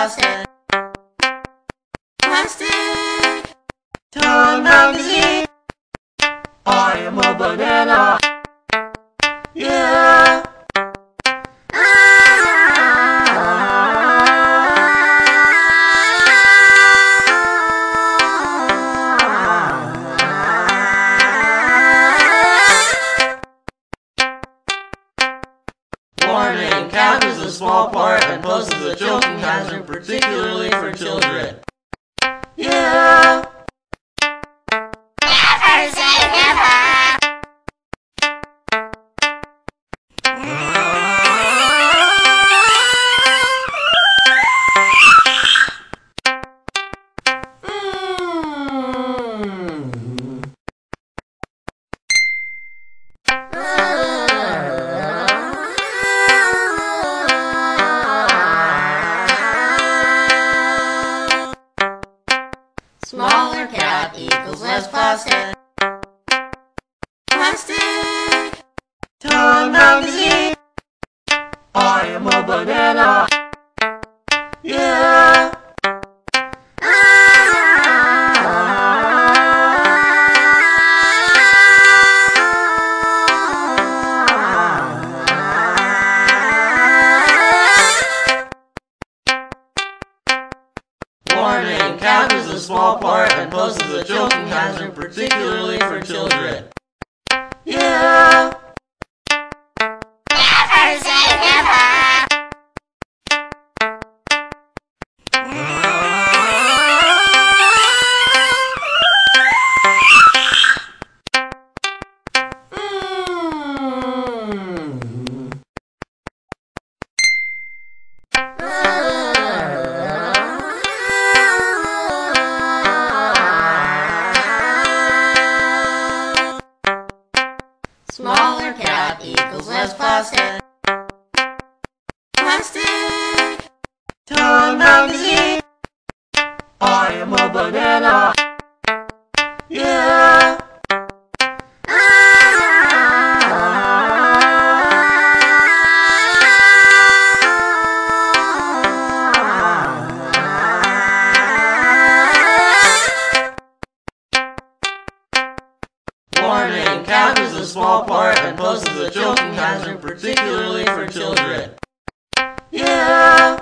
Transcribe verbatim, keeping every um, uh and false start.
plastic. Plastic. Time magazine. I am a banana. Yeah. Warning, cap is a small part and poses a choking hazard, particularly for children. Yeah! Never say never! Smaller cap equals less plastic. Plastic. Time magazine. I am a banana. Yeah. Warning, cap is a small part and poses a choking hazard, particularly for children. Yeah! Never say never! Smaller cap equals less plastic. Plastic. Time magazine. I am a banana. Yeah. Warning, cap is a small part and poses a choking hazard, particularly for children. Yeah!